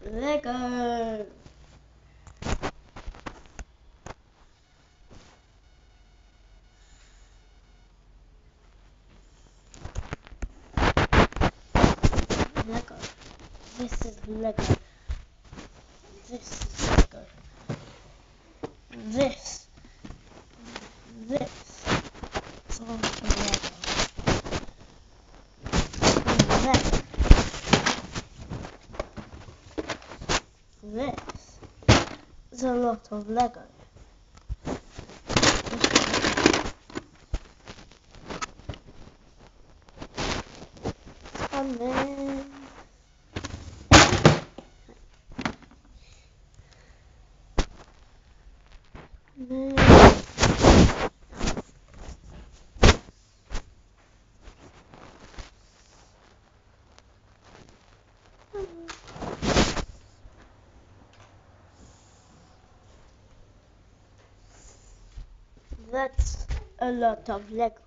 Lego. Lego. This is Lego. This is Lego. This is also Lego. This is a lot of Lego. And then that's a lot of Lego.